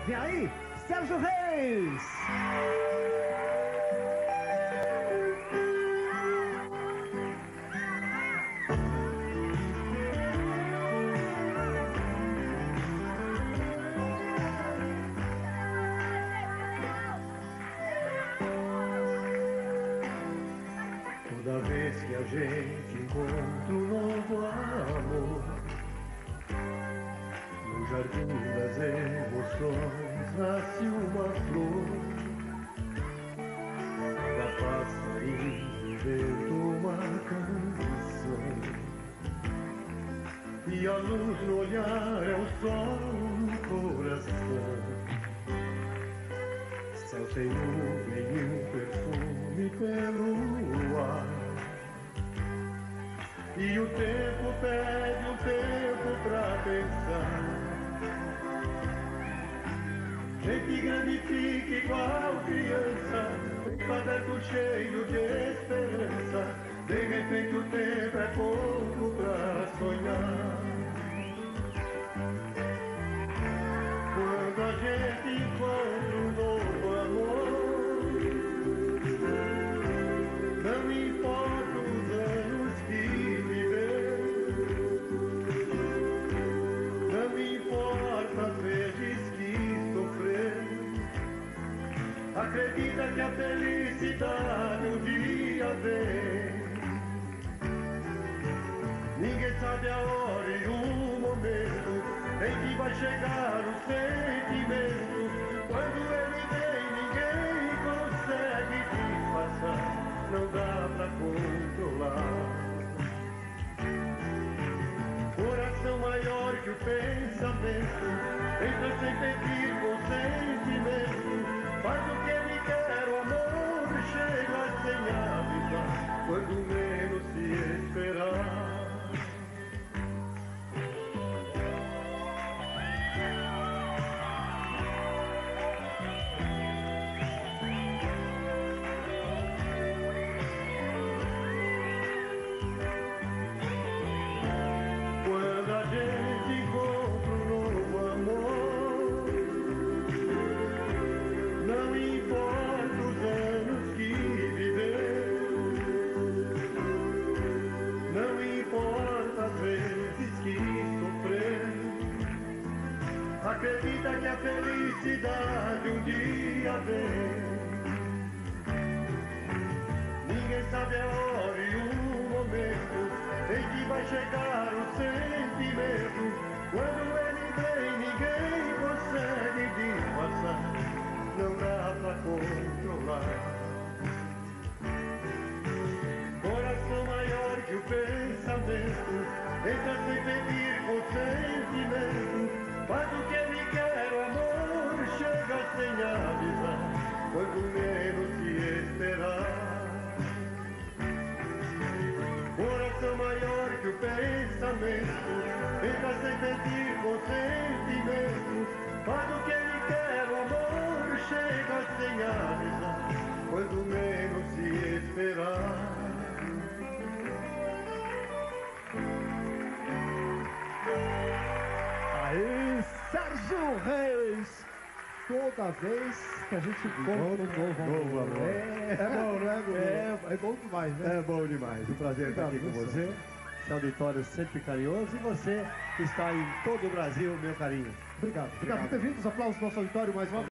Vem aí, Sérgio Reis! Toda vez que a gente encontra um novo amor no jardim das emoções nasce uma flor. Cada passarinho inventa uma canção e a luz no olhar é o sol no coração. Céu sem nuvem e um perfume pelo ar, e o tempo pede um tempo pra pensar. Gente grande fica igual criança, caderno cheio de esperança. De repente o tempo é pouco pra sonhar. Quando a gente encontra um novo amor, não importa os anos que viveu, não importa as vezes que sofreu. Acredita que a felicidade um dia vem. Ninguém sabe a hora e o momento em que vai chegar o sentimento. Quando ele vem, ninguém consegue disfarçar, não dá pra controlar. Coração maior que o pensamento, entra sem pedir consentimento. Faz o que ele quer, o amor chega sem avisar, quando menos se esperar. Quando a gente encontra um novo amor, não importa os anos que viveu, não importa as vezes que sofreu. Acredita que a felicidade um dia vem. Ninguém sabe a hora e o momento em que vai chegar o sentimento. Quando ele vem, ninguém consegue disfarçar, não dá pra controlar. Coração maior que o pensamento, entra sem pedir consentimento. Faz o que ele quer, o amor chega sem avisar, quando menos se esperar. Coração maior que o pensamento, entra sem pedir consentimento. Faz o que ele quer, o amor chega sem avisar, quando menos se esperar. Aí, Sérgio Reis! Toda vez que a gente encontra um novo amor. É bom, né? É bom demais, né? É bom demais, um prazer estar aqui com você. Esse auditório sempre carinhoso, e você que está em todo o Brasil, meu carinho. Obrigado por ter vindo. Os aplausos do nosso auditório mais uma vez.